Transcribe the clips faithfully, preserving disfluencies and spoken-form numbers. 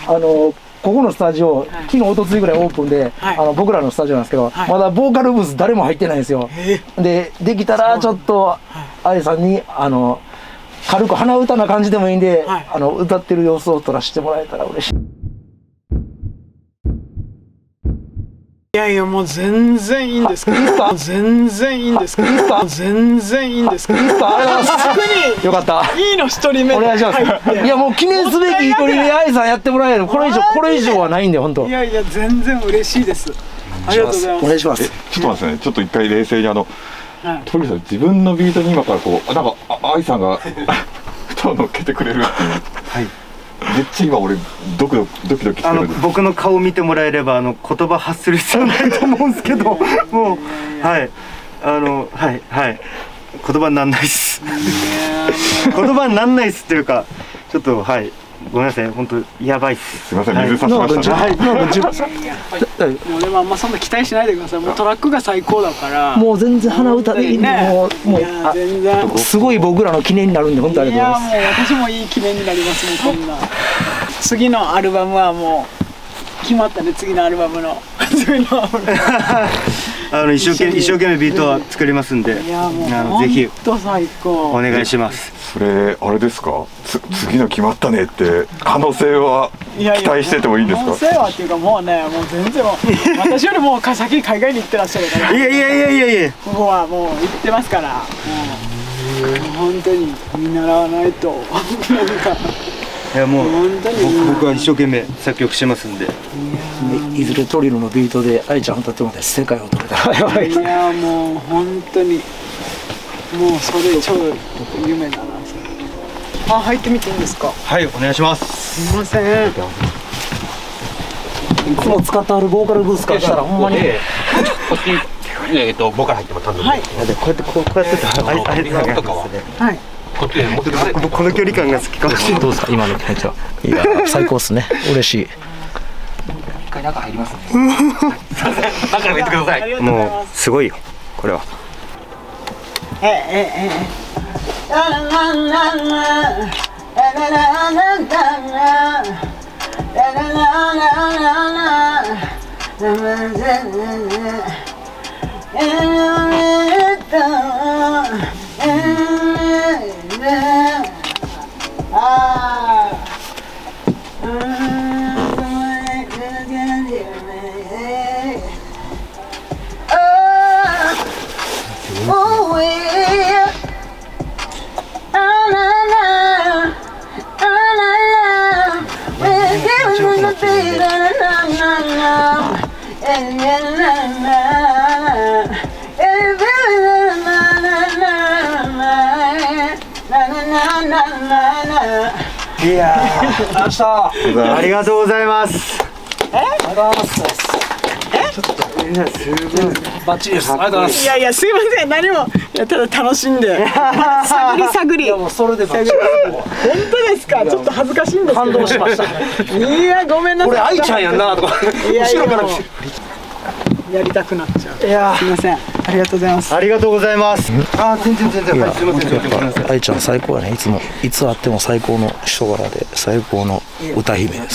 あのここのスタジオ、昨日おとついぐらいオープンで、あの僕らのスタジオなんですけど、まだボーカルブース誰も入ってないんですよ。でできたらちょっと愛さんにあの軽く鼻歌な感じでもいいんで、あの歌ってる様子を撮らせてもらえたら嬉しい。 いやいや、もう全然いいんですけど、全然いいんですけど、全然いいんですけど、 よかった。 いいの一人目お願いします。いやもう記念すべき一人目愛さんやってもらえる。これ以上これ以上はないんで本当。 いやいや全然嬉しいです。ありがとうございます。 お願いします。 ちょっと待ってね、ちょっと一回冷静にあの鳥さん自分のビートに今からこうなんか愛さんが歌を乗っけてくれるっていう。はい。めっちゃ今俺ドキドキドキドキしてるんです。 僕の顔見てもらえればあの言葉発する必要ないと思うんですけど、もうはいあのはいはい言葉になんないっす。言葉になんないっすっていうかちょっとはいごめんなさい本当やばいっす。 すみません水させましたね。はい。 もうでもあんまそんな期待しないでください。もうトラックが最高だから。 もう全然鼻歌でいいね。もうもう全然すごい僕らの記念になるんで本当ありがとうございます。 いやもう私もいい記念になりますもんこんな。次のアルバムはもう決まったね。次のアルバムの次のアルバム。 あの一生懸命一生懸命ビートは作りますんで、 いやもうあのぜひ本当最高。 お願いします。 それあれですか。つ次の決まったねって可能性は期待しててもいいんですか。 可能性はっていうかもうねもう全然もう私よりも先海外に行ってらっしゃるから。 いやいやいやいやいや。 ここはもう行ってますから。もう本当に見習わないとなんか。 いやもう僕は一生懸命作曲してますんで。 いずれトリルのビートで愛ちゃん歌ってもらって世界を取れたらやばい。 いやもう本当にもうそれ超夢だな。あ、入ってみていいんですか。 はいお願いします。 すみません。 いつも使ってあるボーカルブースからしたらほんまにこっちえっとボーカル入っても頼んで。はい。 こうやってこうこうやってあれあれなんかはい。こっちで持ってください。 この距離感が好きかもしれない。 どうですか今の気持ちは。いや最高っすね。嬉しい。 一回中入りますね。中入ってください。 もうすごいよこれは。 ええええ。ララララララララララいやー、あしたありがとうございます。 え？ありがとうございます。 え？ ちょっといやすごいバッチリです。ありがとうございます。 いやいやすいません何もいやただ楽しんで探り探り。いやもうそれで探り。本当ですか。ちょっと恥ずかしいんですけど。 感動しました。 いやごめんなさい。 これ愛ちゃんやんなとか後ろから来て。 やりたくなっちゃう。 いやすみません。ありがとうございます。 ありがとうございます。あ全然全然。はいすみません。 やっぱ愛ちゃん最高やね。いつもいつあっても最高の人柄で最高の歌姫です。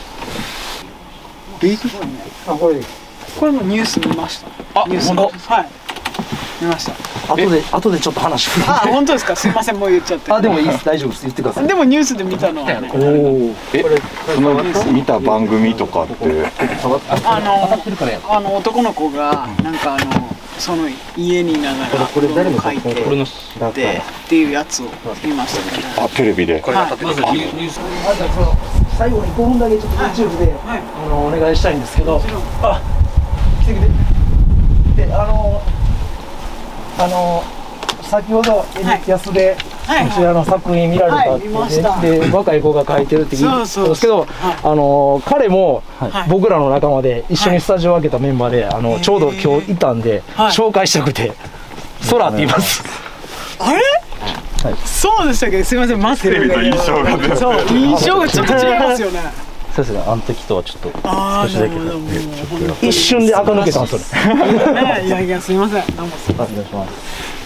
ビートあこれこれもニュース見ました。あニュースはい見ました。 後で後でちょっと話。 あ本当ですか。すみませんもう言っちゃって。 あでもいいです大丈夫です言ってください。 でもニュースで見たのはね。 おお。 えその見た番組とかってあのあの男の子がなんかあのその家にいながらこれ誰も書いてでっていうやつを見ましたね。 あテレビで。 まずニュース。 最後にごふんだけちょっと YouTube であのお願いしたいんですけど。あ来て来て。であのあの先ほどエニックヤスでこちらの作品見られたってで若い子が書いてるって聞いたんですけど、あの彼も僕らの仲間で一緒にスタジオを開けたメンバーであのちょうど今日いたんで紹介したくてソラって言います。 あれ？そうでしたっけ。すみませんマスクテレビの印象がね。 そう印象がちょっと違いますよね。 そうですね、あの時とはちょっと少しだけ一瞬で垢抜けたんですよね。 いやいやすみません。どうもお願いします。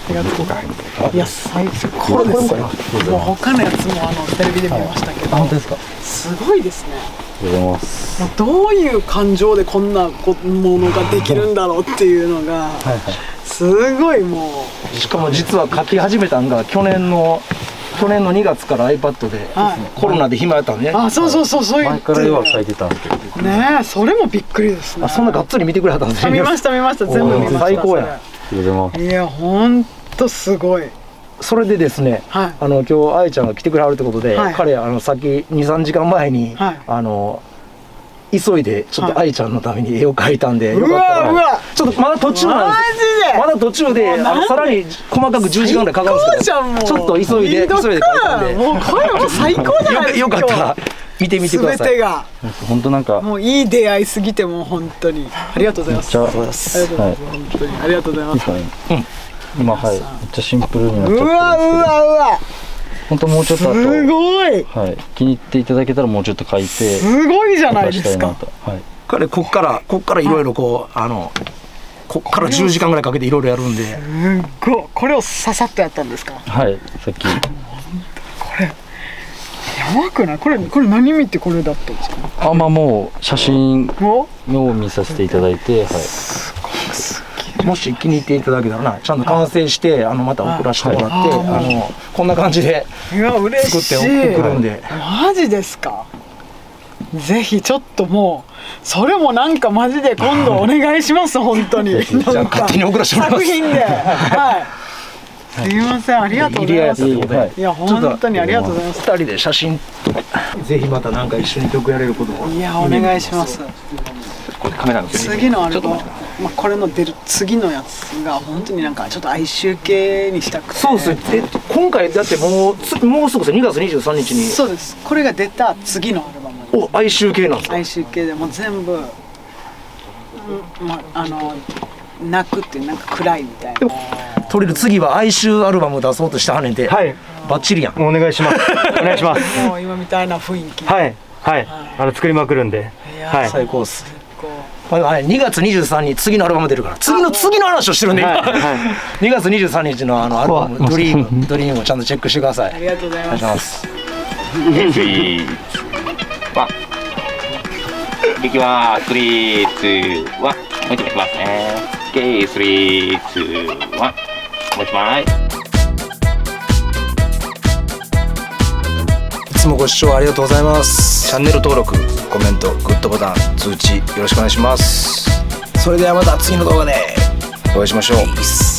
りがとうございます。いや最高ですよ。もう他のやつもあのテレビで見ましたけど。 本当ですか。 すごいですね。 ありがとうございます。 もうどういう感情でこんなこものができるんだろうっていうのがすごいもう。しかも実は書き始めたんが去年の去年のにがつから iPad で、はい、コロナで暇やったんね。 あ、そうそうそう、そういう前から絵は描いてたんですけどねえ、それもびっくりですね。 あ、そんながっつり見てくれはったんですね。 見ました見ました、全部見ました。 最高や。 いや、ほんとすごい。 それでですね、はい、あの今日愛ちゃんが来てくれはるってことで、はい、彼あのさっきにさんじかんまえに、はい、あの急いでちょっと愛ちゃんのために絵を描いたんで、よかったらちょっとまだ途中なんですよ。まだ途中であのさらに細かくじゅうじかんぐらいかかるんですけど、ちょっと急いで急いで描いたんで、もうこれも最高じゃないですか。よかったら見てみてください。全てが本当なんかもういい出会いすぎても本当にありがとうございます。ありがとうございます。本当にありがとうございます。 今はいめっちゃシンプルになっちゃってるんですけど。 うわうわうわ。 本当もうちょっとあとすごい、 はい、気に入っていただけたらもうちょっと書いてすごいじゃないですか。はい、 彼こっからこっからいろいろこうあのこっからじゅうじかんぐらいかけていろいろやるんで、すごい。これをささっとやったんですか。 はい、さっきこれやばくない？これこれ何見てこれだったんですか。 あ、まあもう写真を見させていただいて、はい、 すごいすもし気に入っていただけたらな、ちゃんと完成してあのまた送らせてもらって、あのこんな感じで作って送るんで。 マジですか。ぜひちょっともうそれもなんかマジで今度お願いします本当に。 じゃあ勝手に送らせてもらいます。 作品で、はい。すみません、ありがとうございます。いや本当にありがとうございます。 ふたりで写真とかぜひまたなんか一緒に曲やれることを。 いやお願いします。次のアルバム、まあこれの出る次のやつが本当になんかちょっと哀愁系にしたくて。 そうですね。え今回だってもうつもうすぐにがつにじゅうさんにちに。 そうです。これが出た次のアルバム。 お、哀愁系なんですか。 哀愁系でもう全部、うん、まあの泣くっていうなんか暗いみたいな。 とりあえず次は哀愁アルバム出そうとしてはねんて。はい。バッチリやん。 お願いします。お願いします。 もう今みたいな雰囲気。 はいはい。あの作りまくるんで。 はい。最高っす。にがつにじゅうさんにち次のアルバム出るから次の次の話をしてるんで、はいはい、にがつにじゅうさんにちのあのアルバム「ドリーム」ドリームをちゃんとチェックしてください。 ありがとうございます。お願いします。 いきます。スリー、ツー、ワン。もう一回いきますね。オッケー、スリー、ツー、ワン。もう一枚。 いつもご視聴ありがとうございます。チャンネル登録、コメント、グッドボタン、通知よろしくお願いします。それではまた次の動画でお会いしましょう。